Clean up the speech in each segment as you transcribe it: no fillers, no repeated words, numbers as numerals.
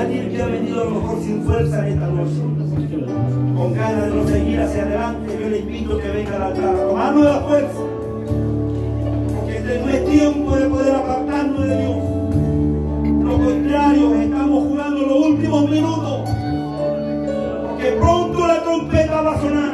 aquel que ha venido a lo mejor sin fuerza en esta noche, con ganas de no seguir hacia adelante, yo le invito a que venga al altar, a tomar nueva fuerza, porque este no es tiempo de poder apartarnos de Dios. Lo contrario, estamos jugando los últimos minutos, porque pronto la trompeta va a sonar.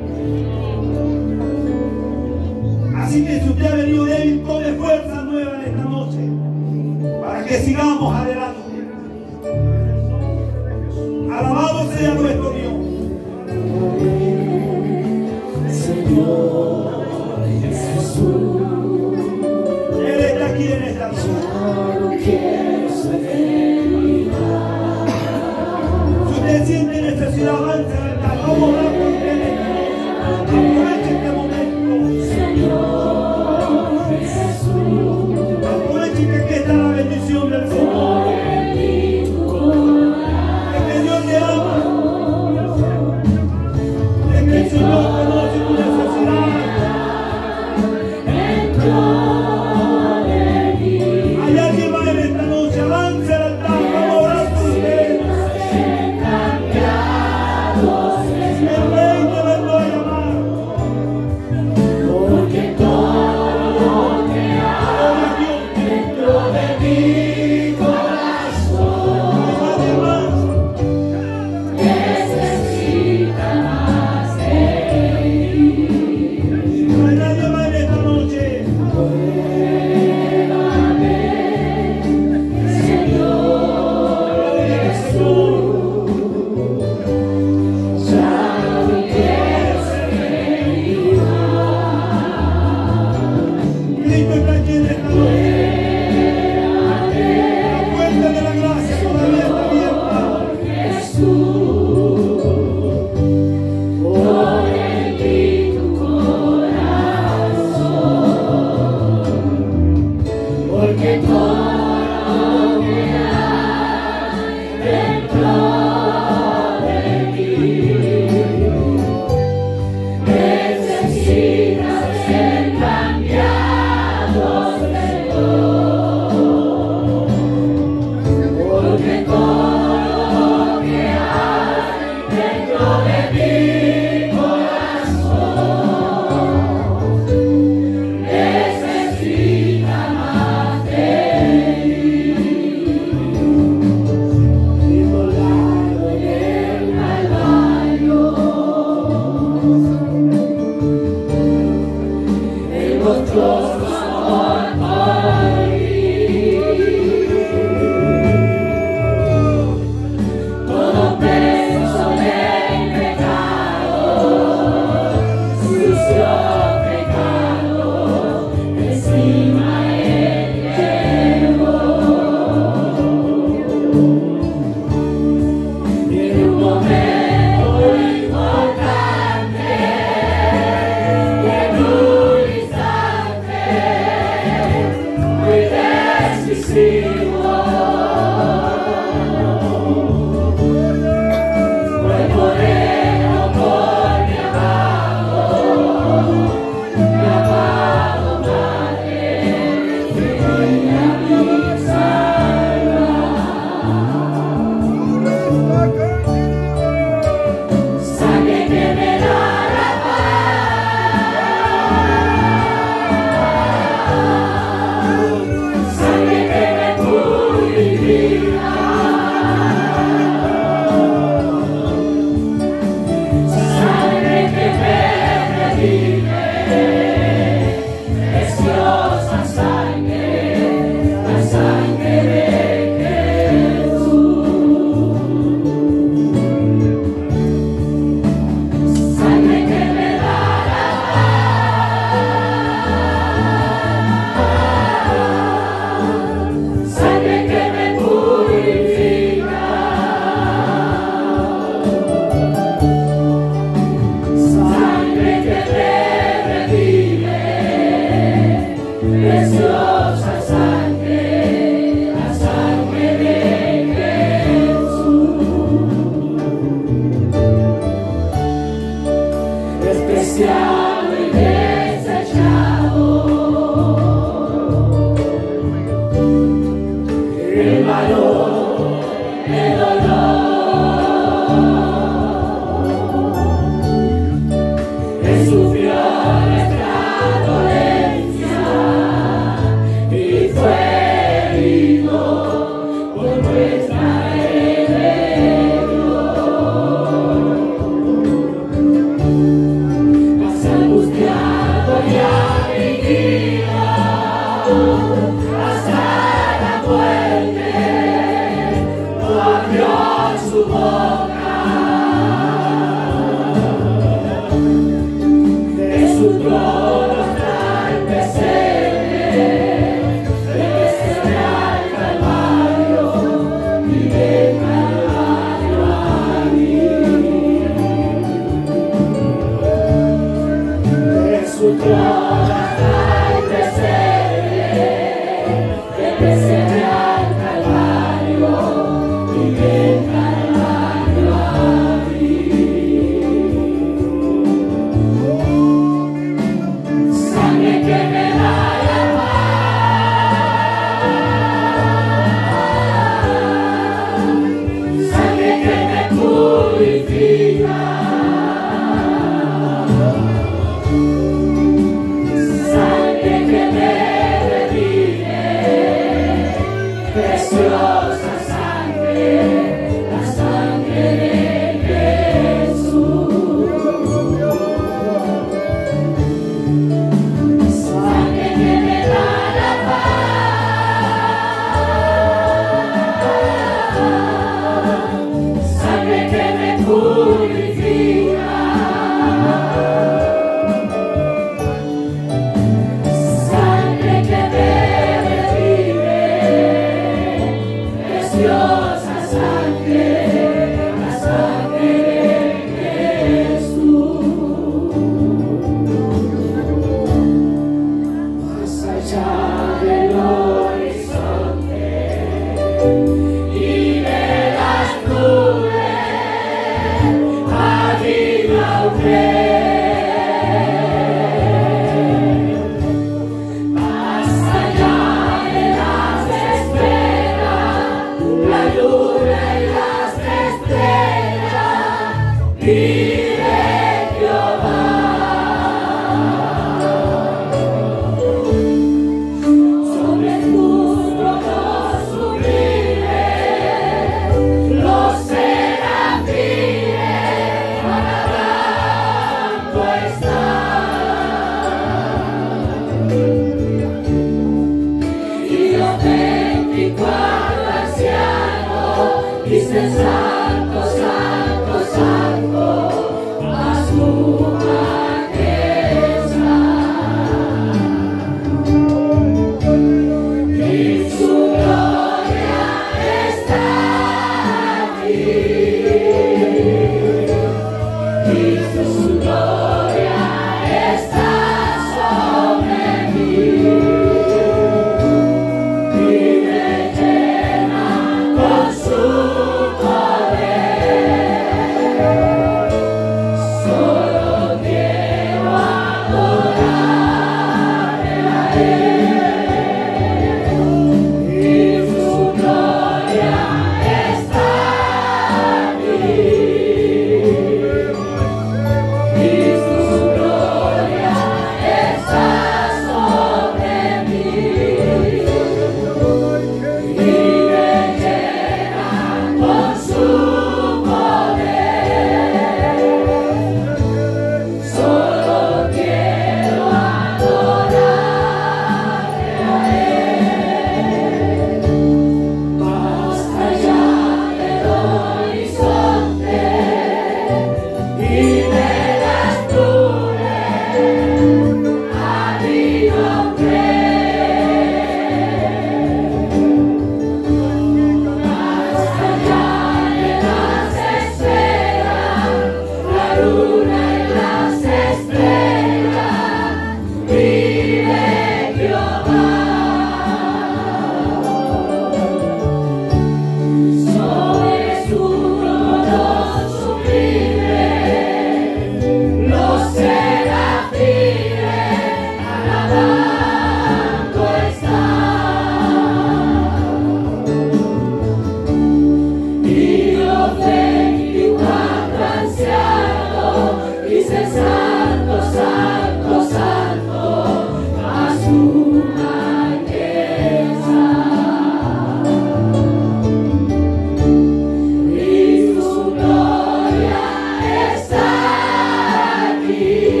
Así que si usted ha venido débil, tome fuerza nueva en esta noche, para que sigamos adelante. Alabado sea nuestro Dios. Señor Jesús, Él está aquí en esta noche. no quiero ser feliz. Si usted siente necesidad, avance al altar. Vamos a orar por usted. Aproveche este momento. Señor Jesús, Aproveche que aquí está la bendición del Señor. Es que Dios le ama. Es que el Señor conoce tu necesidad. Hay alguien más en esta noche. Avance al altar. Vamos a orar por usted. El Rey te vendrá a llamar. porque todo que hay Gloria a Dios. dentro de mi corazón Hay alguien más. necesita más de No hay nadie más en esta noche. Señor Jesús, ya no quiero ser feliz. Cristo está aquí en esta noche. La puerta de la gracia todavía está abierta. Jesús, pon en mí tu corazón, porque todo que hay dentro de mí necesita ser cambiado, Señor, porque todo que hay dentro de mi corazón necesita más de inmolado en el Calvario, Él mostró su amor por mí. Todo peso del pecado, sucio pecado, encima Él llevó. Y en un momento importante, y en un instante muy decisivo, fue moreno por mi amado Padre, que viene a mi salvar. Sangre que me da la paz, sangre que me purifica, sangre que me redime, preciosa sangre, la sangre de Jesús. Sangre que me da la paz, sangre que me purifica, sangre que me redime, preciosa sangre, la sangre de Jesús. Despreciado y desechado, el valor el dolor. Él sufrió nuestra dolencia y fue herido por nuestra rebelión. Más angustiado y afligido hasta la muerte, no abrió su boca. De su trono está el pesebre, del pesebre al Calvario y del Calvario a mí. De su trono está el pesebre, del pesebre al Calvario y del Calvario a mí. Sangre que me da la paz, sangre que me purifica, sangre que me redime, preciosa sangre, la sangre de Jesús. Sangre que me da la paz, sangre que me purifica, sangre que me redime, preciosa sangre, la sangre de Jesús. Más allá del horizonte y de las nubes, arriba un rey. Más allá de las estrellas, la luna y las estrellas, vive Jehová. Sobre tus tronos sublimes, los serafines alabando están. Y los 24 ancianos dicen: Santo,